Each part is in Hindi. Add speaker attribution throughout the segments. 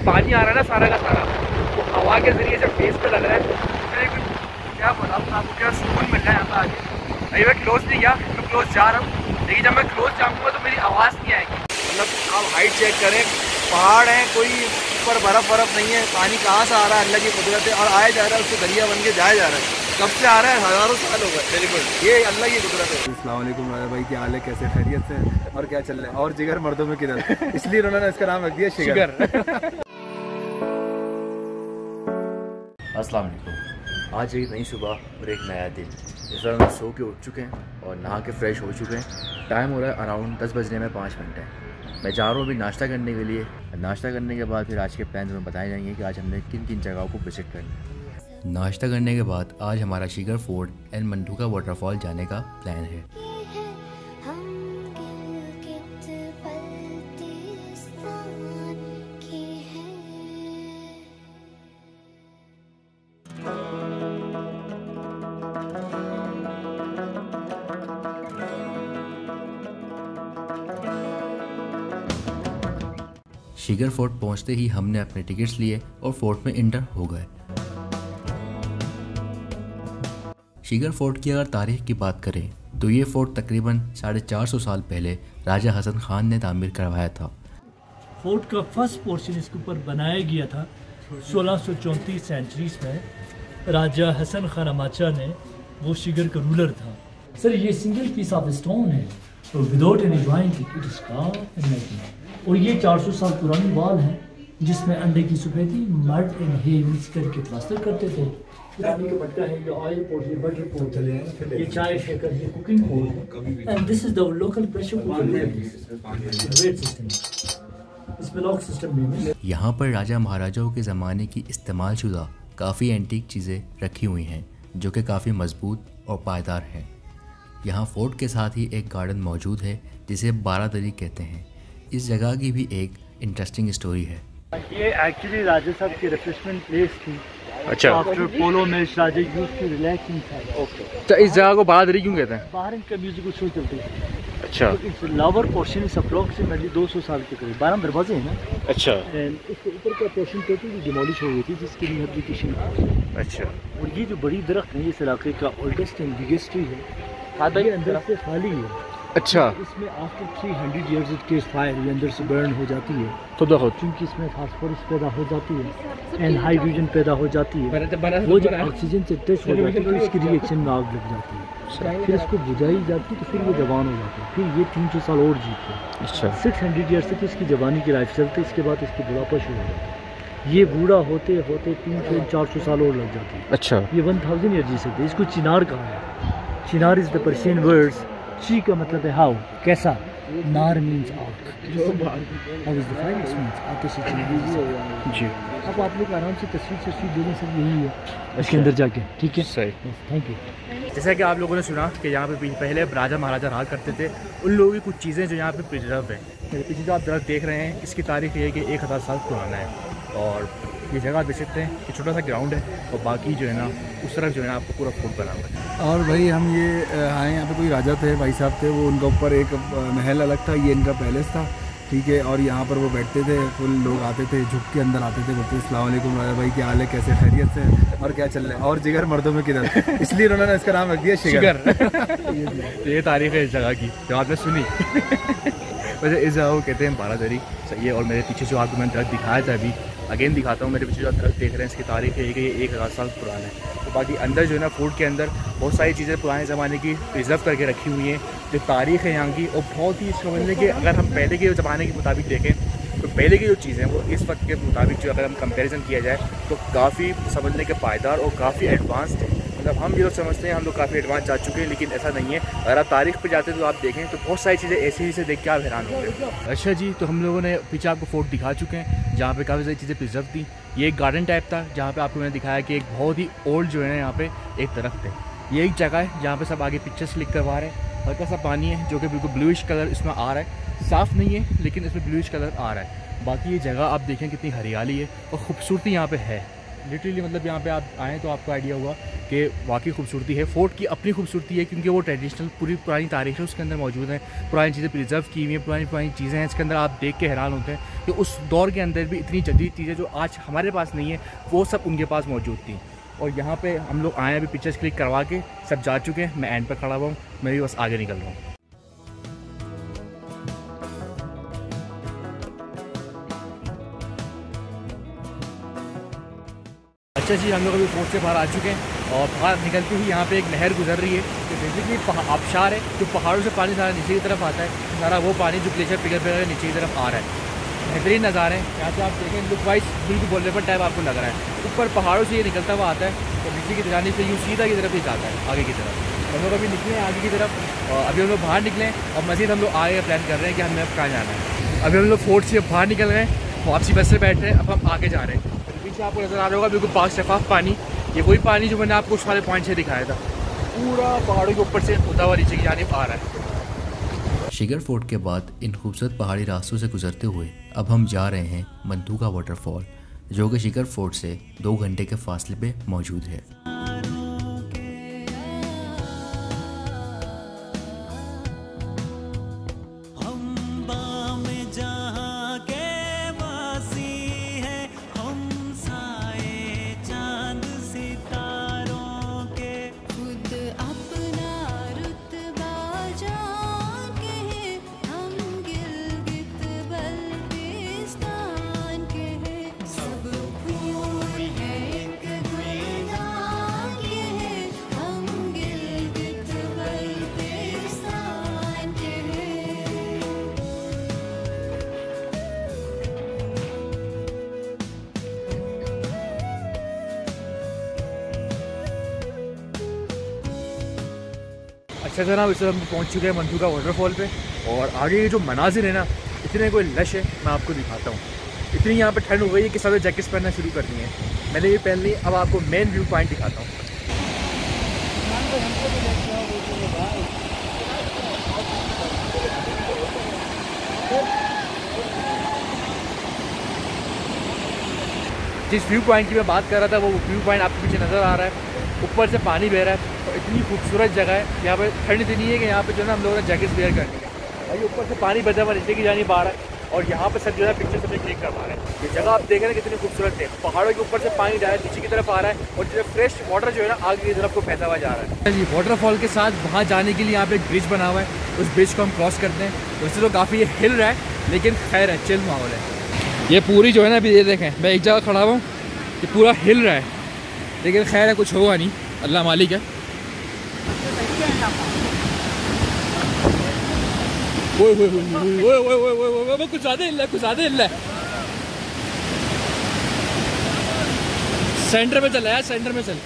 Speaker 1: पानी आ रहा है ना सारा का सारा, वो हवा के जरिए से फेस पे लग रहा है। फिर क्या बोला आपको, क्या सुकून मिल रहा है यहाँ पे आके। अभी मैं क्लोज नहीं गया, मैं क्लोज जा रहा हूँ, लेकिन जब मैं क्लोज जाऊँगा तो मेरी आवाज़ नहीं आएगी। मतलब आप हाइट चेक करें, पहाड़ है, कोई ऊपर बर्फ़ नहीं है, पानी कहाँ से आ रहा है अल्लाह की कुदरत है, और आया जा रहा है, उसको दरिया बन के जाया जा रहा है। कब से आ रहा है, हज़ारों साल हो गए। बिल्कुल, ये अल्लाह की कुदरत है। अस्सलाम वालेकुम राजा भाई, क्या हाल है, कैसे खैरियत से और क्या चल रहा है? और जिगर मर्दों में किधर, इसलिए उन्होंने इसका नाम रख दिया शिगर। अस्सलाम वालेकुम। आज एक नई सुबह और एक नया दिन। इस वक्त हम सो के उठ चुके हैं और नहा के फ्रेश हो चुके हैं। टाइम हो रहा है अराउंड 10 बजने में 5 मिनट है। मैं जा रहा हूँ अभी नाश्ता करने के लिए। नाश्ता करने के बाद फिर आज के प्लान हमें बताए जाएंगे कि आज हमने किन किन जगहों को विजिट करना है। नाश्ता करने के बाद आज हमारा Shigar fort and Manthokha waterfall जाने का प्लान है। शिगर फोर्ट पहुंचते ही हमने अपने टिकट्स लिए और फोर्ट में इंटर हो गए। शिगर फोर्ट की अगर तारीख की बात करें तो ये फोर्ट तकरीबन 450 साल पहले राजा हसन खान ने तामीर करवाया था।
Speaker 2: फोर्ट का फर्स्ट पोर्शन इसके ऊपर बनाया गया था 1634 सेंचुरीज में। राजा हसन खान अमाचा ने, वो शिगर का रूलर था। सर ये सिंगल पीस ऑफ स्टोन है और without any joint it is carved and making. और ये 400 साल पुरानी वाल है जिसमें अंडे की सफेदी मड एंड हे मिक्स करके प्लास्टर करते थे। पानी का मटका है, ये ऑयल पोर्ट, ये बटर पोर्ट, ये चाय शेकर, ये cooking pot, and this is the local pressure cooker system. इसमें लॉक सिस्टम भी है।
Speaker 1: यहाँ पर राजा महाराजाओं के ज़माने की इस्तेमाल शुदा काफ़ी एंटीक चीज़ें रखी हुई हैं जो कि काफ़ी मजबूत और पायदार हैं। यहाँ फोर्ट के साथ ही एक गार्डन मौजूद है जिसे बारादरी कहते हैं। इस जगह की भी एक इंटरेस्टिंग स्टोरी है।
Speaker 2: ये एक्चुअली राजा साहब की रिफ्रेशमेंट प्लेस थी।
Speaker 1: अच्छा,
Speaker 2: after polo match raja use to relaxing था।
Speaker 1: ओके, तो इस जगह को बारादरी क्यों कहते हैं?
Speaker 2: बाहर इनका म्यूजिकल शो चलती है।
Speaker 1: अच्छा,
Speaker 2: तो इस लोअर पोर्शन इस अप्रोक्सीमेटली 200 साल के करीब 12 दरवाजे हैं ना।
Speaker 1: अच्छा,
Speaker 2: एंड इसके ऊपर का पोर्शन टोटली डिमोलिश हो गई थी जिसकी रिहैबिलिटेशन।
Speaker 1: अच्छा,
Speaker 2: और ये जो बड़ी दरख्त है इस इलाके का ओल्डेस्ट एंड बिगेस्ट ट्री है, ये अंदर से खाली है।
Speaker 1: अच्छा,
Speaker 2: इसमें after 300 years it case fire, ये अंदर से बर्न हो जाती है।
Speaker 1: तो देखो
Speaker 2: क्योंकि इसमें फास्फोरस पैदा हो जाती है एंड हाइड्रोजन पैदा हो जाती है। वो जब ऑक्सीजन से टच हो जाती है तो इसकी रिएक्शन में आग लग जाती है, फिर इसको बुझाई जाती है तो फिर वो जवान हो जाता है। फिर ये 300 साल और जीते हैं।
Speaker 1: अच्छा,
Speaker 2: 600 ईयर्स तक इसकी जवानी की लाइफ चलती है। इसके बाद इसकी बुढ़ापा शुरू हो जाता है। ये बूढ़ा होते होते 300-400 साल और लग जाती है।
Speaker 1: अच्छा,
Speaker 2: ये 1000 ईयर जी सकते हैं। इसको चिनार कहा है। Chinar is the Persian words. ची का मतलब है हाउ, कैसा। नार मीन्स आग। How is the fire means आतिश जी। अब आप लोग आराम से तस्वीर देने सब यही है इसके अंदर जाके, ठीक है?
Speaker 1: सही,
Speaker 2: थैंक यू।
Speaker 1: जैसा कि आप लोगों ने सुना कि यहाँ पे पहले राजा महाराजा रहा करते थे, उन लोगों की कुछ चीज़ें जो यहाँ पे प्रिजर्व है। मेरे पीछे जो आप दरख्त देख रहे हैं इसकी तारीख ये है कि 1000 साल पुराना है। और ये जगह आप देख सकते हैं कि छोटा सा ग्राउंड है और बाकी जो है ना उस तरफ जो है ना आपको पूरा फोर्ट बना हुआ है।
Speaker 3: और भाई हम ये आए यहाँ पे, कोई राजा थे, भाई साहब थे, वो उनका ऊपर एक महल अलग था, ये इनका पैलेस था, ठीक है। और यहाँ पर वो बैठते थे, फुल लोग आते थे, झुक के अंदर आते थे, बोलते अस्सलाम वालेकुम राजा भाई, क्या हाल है, कैसे खैरियत से और क्या चल रहा है? और जिगर मर्दों में किधर, इसलिए उन्होंने इसका नाम रख दिया शिगर।
Speaker 1: तो ये तारीख है इस जगह की जो आपने सुनी। वैसे इस जगह को कहते हैं बारादरी, सही है। और मेरे पीछे जो आपको मैंने दरख्त दिखाया था अभी, अगेन दिखाता हूँ। मेरे पीछे जो दरख्त देख रहे हैं इसकी तारीख है कि ये 1000 साल पुराना है। तो बाकी अंदर जो है ना फोर्ट के अंदर बहुत सारी चीज़ें पुराने ज़माने की प्रिजर्व करके रखी हुई हैं जो तारीख है यहाँ की। और बहुत ही समझने के, अगर हम पहले के ज़माने के मुताबिक देखें तो पहले की जो चीज़ें हैं वो इस वक्त के मुताबिक जो अगर हम कंपैरिजन किया जाए तो काफ़ी समझने के पायदार और काफ़ी एडवांस्ड है। मतलब हम ये लोग समझते हैं हम लोग काफ़ी एडवांस जा चुके हैं, लेकिन ऐसा नहीं है। अगर आप तारीख पे जाते हैं तो आप देखें तो बहुत सारी चीज़ें ऐसी से देख के आप हैरान होते हैं। अच्छा जी, तो हम लोगों ने पीछे आपको फोर्ट दिखा चुके हैं जहाँ पे काफ़ी सारी चीज़ें प्रिजर्व थी। ये एक गार्डन टाइप था जहाँ पे आपको मैंने दिखाया कि एक बहुत ही ओल्ड जो है यहाँ पे एक दरख्त है। ये एक जगह है जहाँ पे सब आगे पिक्चर्स क्लिक करवा रहे हैं। हल्का सा पानी है जो कि बिल्कुल ब्लूइश कलर इसमें आ रहा है, साफ़ नहीं है लेकिन इसमें ब्लूइश कलर आ रहा है। बाकी ये जगह आप देखें कितनी हरियाली है और ख़ूबसूरती यहाँ पे है। लिटरली मतलब यहाँ पे आप आएँ तो आपको आइडिया होगा कि वाकई खूबसूरती है। फोर्ट की अपनी खूबसूरती है क्योंकि वो ट्रेडिशनल पूरी पुरानी तारीख है उसके अंदर मौजूद है, पुरानी चीज़ें प्रिजर्व की हुई हैं, पुरानी चीज़ें हैं इसके अंदर। आप देख के हैरान होते हैं कि उस दौर के अंदर भी इतनी जदीद चीज़ें जो आज हमारे पास नहीं है वो सब उनके पास मौजूद थी। और यहाँ पे हम लोग आए अभी पिक्चर्स क्लिक करवा के सब जा चुके हैं। मैं एंड पर खड़ा हुआ हूँ, मैं भी बस आगे निकल रहा हूँ। अच्छा जी, हम लोग अभी फोर्ट से बाहर आ चुके हैं और बाहर निकलते ही यहाँ पे एक नहर गुजर रही है जो बेसिकली आबशार है, जो पहाड़ों से पानी सारा नीचे की तरफ आता है। सारा वो पानी जो ग्लेशियर पिघल नीचे की तरफ आ रहा है। बेहतरीन नज़ारे हैं यहाँ से आप देखें, लुक वाइज बिल्कुल वॉलपेपर टाइप आपको लग रहा है। ऊपर पहाड़ों से ये निकलता हुआ आता है और नीचे की जाने से यूँ सीधा की तरफ ही जाता है आगे की तरफ। हम लोग अभी निकले हैं आगे की तरफ और अभी हम लोग बाहर निकले और मज़ीद हम लोग आगे प्लान कर रहे हैं कि हमें अब कहाँ जाना है। अभी हम लोग फोर्ट से बाहर निकल रहे हैं, वापसी बस से बैठ रहे हैं, अब हम आगे जा रहे हैं। पीछे आपको नज़र आ रहा होगा बिल्कुल पाक शफाफ पानी, ये वही पानी जो मैंने आपको उस वाले पॉइंट से दिखाया था, पूरा पहाड़ों के ऊपर से होता हुआ नीचे की जानिब आ रहा है।
Speaker 4: शिगर फोर्ट के बाद इन खूबसूरत पहाड़ी रास्तों से गुजरते हुए अब हम जा रहे हैं मंतूका वाटरफॉल, जो कि शिगर फोर्ट से 2 घंटे के फासले पे मौजूद है।
Speaker 1: अच्छा जनाब, इस हम पहुँच चुके हैं मंतूका वाटरफॉल पे और आगे ये जो मनाजिर है ना, इतने कोई लश है, मैं आपको दिखाता हूँ। इतनी यहाँ पे ठंड हो गई है कि सब जैकेट्स पहनना शुरू कर दी हैं। मैंने ये पहन ली, अब आपको मेन व्यू पॉइंट दिखाता हूँ। जिस व्यू पॉइंट की मैं बात कर रहा था वो व्यू पॉइंट आपके पीछे नज़र आ रहा है। ऊपर से पानी बह रहा है और इतनी खूबसूरत जगह है। यहाँ पे ठंड इतनी है कि यहाँ पे जो है ना हम लोगों ने जैकेट्स वेयर करनी है और ये ऊपर से पानी बहता हुआ नीचे की जानिब आ रहा है और यहाँ पे सब जो है पिक्चर सबसे क्लिक करवा रहे हैं। ये जगह आप देख रहे हैं कितनी खूबसूरत है। पहाड़ों के ऊपर से पानी डायरेक्ट नीचे की तरफ आ रहा है और जो फ्रेश वाटर जो है ना आगे की तरफ को बहता हुआ जा रहा है जी। वाटरफॉल के साथ वहाँ जाने के लिए यहाँ पे एक ब्रिज बना हुआ है, उस ब्रिज को हम क्रॉस करते हैं। वैसे तो काफ़ी हिल रहा है लेकिन खैर है, चिल माहौल है। ये पूरी जो है ना अभी ये देखें, मैं एक जगह खड़ा हुआ हूँ, ये पूरा हिल रहा है लेकिन खैर है, कुछ होगा नहीं, अल्लाह मालिक है। कुछ ज़्यादा हिल रहा है, कुछ ज़्यादा हिल रहा है। सेंटर में चल यार, सेंटर में चल।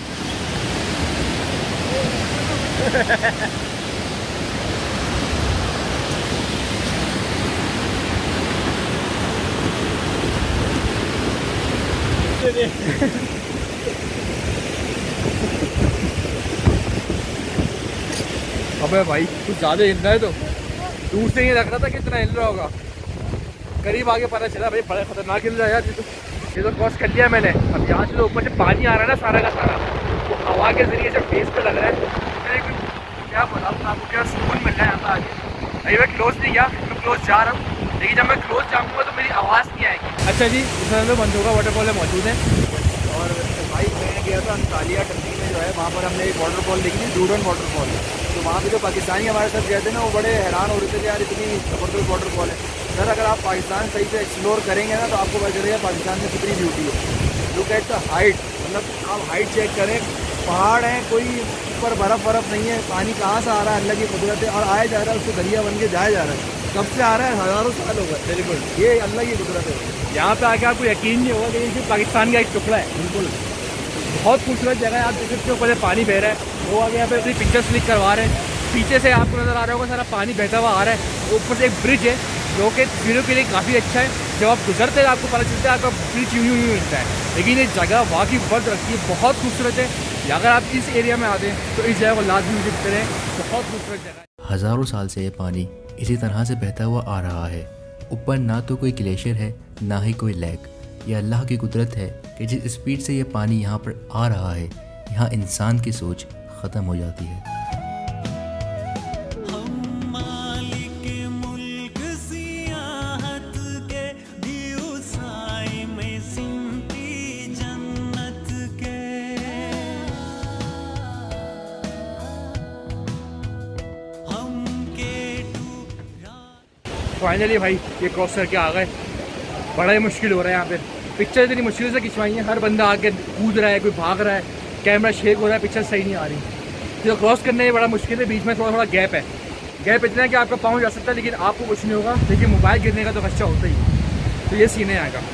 Speaker 1: अबे भाई कुछ ज़्यादा हिल रहा है, तो दूर से ही लग रहा था कितना हिल रहा होगा, करीब आगे पता चला भाई बड़ा खतरनाक हिल रहा है यार। ये तो क्रॉस कर लिया मैंने। अब यहाँ से तो ऊपर से पानी आ रहा है ना सारा का सारा, वो तो हवा के जरिए से फेस पे लग रहा है। क्या बताऊँ आपको, क्या सुकून मिल रहा है यहाँ पर आगे। अभी मैं क्लोज नहीं गया, मैं क्लोज जा रहा हूँ लेकिन जब मैं क्लोज जाऊँगा तो मेरी आवाज़ नहीं आएगी। अच्छा जी, इस हम लोग मंतूका वाटरफॉल में मौजूद हैं और भाई मैं गया था अंतालिया टंडी में जो है, वहाँ पर हमने एक वाटरफॉल देखी थी, डूडन वाटरफॉल। तो वहाँ पे जो पाकिस्तानी हमारे साथ गए थे ना, वो बड़े हैरान हो रहे थे कि यार इतनी ज़बरदस्त वाटरफॉल है। सर अगर आप पाकिस्तान सही से एक्सप्लोर करेंगे ना तो आपको पता चलेगा पाकिस्तान में कितनी ब्यूटी है। लुक एट द हाइट, मतलब आप हाइट चेक करें, पहाड़ हैं, कोई ऊपर बर्फ़ नहीं है, पानी कहाँ से आ रहा है अल्लाह की कुदरत है और आया जा रहा है, उसको दरिया बन के जाया जा रहा है। कब से आ रहा है? हज़ारों साल हो गए। बिल्कुल, ये अल्लाह की कुदरत है। यहाँ पे आके आपको यकीन नहीं होगा कि ये पाकिस्तान का एक टुकड़ा है। बिल्कुल बहुत खूबसूरत जगह है। आप देख सकते हो ऊपर से पानी बह रहा है, वो आगे यहाँ पे अपनी पिक्चर्स क्लिक करवा रहे हैं। पीछे से आपको नज़र आ रहा होगा सारा पानी बहता हुआ आ रहा है। ऊपर से एक ब्रिज है जो कि वीडियो के लिए काफ़ी अच्छा है। जब आप गुजरते हैं आपको पता चलता है आपका ब्रिज यूँ मिलता है, लेकिन ये जगह वाकई वर्थ रखती है, बहुत खूबसूरत है। अगर आप इस एरिया में आते हैं तो इस जगह को लाजमी विजिट करें, बहुत खूबसूरत जगह है।
Speaker 4: हज़ारों साल से ये पानी इसी तरह से बहता हुआ आ रहा है। ऊपर ना तो कोई ग्लेशियर है ना ही कोई लेक। ये अल्लाह की कुदरत है कि जिस स्पीड से ये पानी यहाँ पर आ रहा है, यहाँ इंसान की सोच ख़त्म हो जाती है।
Speaker 1: फाइनली भाई ये क्रॉस करके आ गए। बड़ा ही मुश्किल हो रहा है यहाँ पे। पिक्चर इतनी मुश्किल से खिंचवाई है, हर बंदा आके कूद रहा है, कोई भाग रहा है, कैमरा शेक हो रहा है, पिक्चर सही नहीं आ रही। तो क्रॉस करने में बड़ा मुश्किल है, बीच में थोड़ा थोड़ा गैप है। गैप इतना है कि आपका पाँव जा सकता है लेकिन आपको कुछ नहीं होगा, लेकिन मोबाइल गिरने का तो खर्चा होता ही। तो ये सीन है यहाँ का।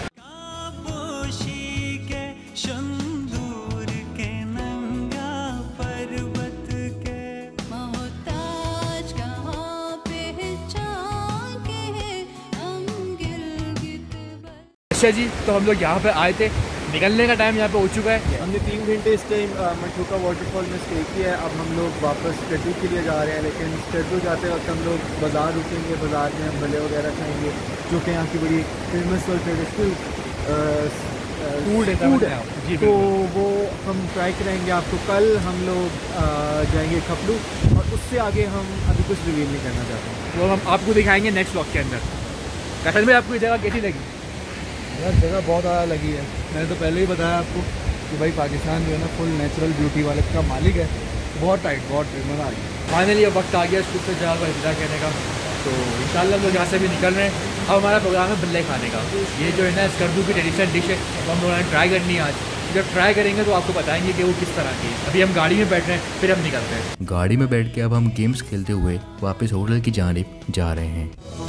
Speaker 1: अच्छा जी, तो हम लोग यहाँ पे आए थे, निकलने का टाइम यहाँ पे हो चुका है।
Speaker 3: हमने 3 घंटे इस टाइम मंठूका वाटरफॉल में स्टे किया है। अब हम लोग वापस स्टैटू के लिए जा रहे हैं, लेकिन स्टैटू जाते वक्त हम लोग बाज़ार रुकेंगे। बाज़ार में हम भले वगैरह खाएंगे, जो कि यहाँ की बड़ी फेमस और ट्रेडिशनल फूड है जी। तो वो हम ट्राई करेंगे। आपको कल हम लोग जाएंगे खपलू, और उससे आगे हम अभी कुछ रिवील नहीं करना चाहते।
Speaker 1: वो हम आपको दिखाएंगे नेक्स्ट व्लॉग के अंदर। असल में आपको ये जगह कैसी लगी?
Speaker 3: यार जगह बहुत ज़्यादा लगी है। मैंने तो पहले ही बताया आपको कि भाई पाकिस्तान जो है ना फुल नेचुरल ब्यूटी वाले का मालिक है। बहुत टाइट, बहुत मज़ा आ गया।
Speaker 1: फाइनली अब वक्त आ गया इसको से जगह पर विदा कहने का। तो इंशाल्लाह हम लोग यहाँ से भी निकल रहे हैं। अब हमारा प्रोग्राम है बल्ले खाने का। ये जो है ना स्कर्दू की ट्रेडिशनल डिश है, तो हम लोगों ने ट्राई करनी है आज। जब ट्राई करेंगे तो आपको बताएंगे कि वो किस तरह की है। अभी हम गाड़ी में बैठ रहे हैं, फिर हम निकलते हैं।
Speaker 4: गाड़ी में बैठ के अब हम गेम्स खेलते हुए वापस होटल की जानिब जा रहे हैं।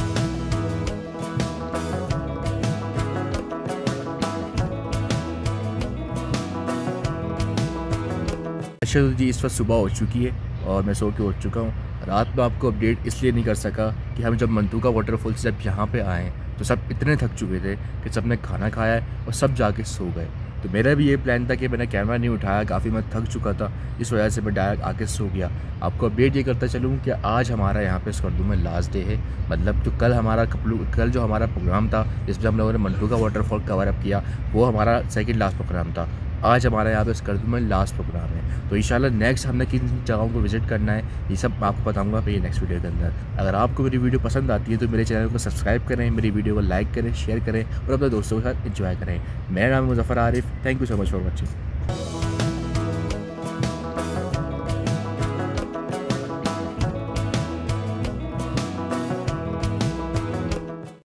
Speaker 1: अच्छा जी, इस वक्त सुबह हो चुकी है और मैं सो के उठ चुका हूँ। रात में आपको अपडेट इसलिए नहीं कर सका कि हम जब मंठूका वाटरफॉल से जब यहाँ पे आए तो सब इतने थक चुके थे कि सब ने खाना खाया है और सब जाके सो गए। तो मेरा भी ये प्लान था कि मैंने कैमरा नहीं उठाया, काफ़ी मैं थक चुका था, इस वजह से मैं डायरेक्ट आके सो गया। आपको अपडेट ये करता चलूँ कि आज हमारा यहाँ पे स्कर्दू में लास्ट डे है। मतलब जो कल जो हमारा प्रोग्राम था जिसमें हम लोगों ने मंठूका वाटरफॉल कवर अप किया, वो हमारा सेकंड लास्ट प्रोग्राम था। आज हमारा यहाँ पे स्कर्दू में लास्ट प्रोग्राम है। तो इंशाल्लाह नेक्स्ट हमने किन जगहों को विजिट करना है ये सब मैं आपको बताऊंगा फिर नेक्स्ट वीडियो के अंदर। अगर आपको मेरी वीडियो पसंद आती है तो मेरे चैनल को सब्सक्राइब करें, मेरी वीडियो को लाइक करें, शेयर करें और अपने दोस्तों के साथ एंजॉय करें। मेरा नाम है Muzaffar Arif. Thank you so much for watching.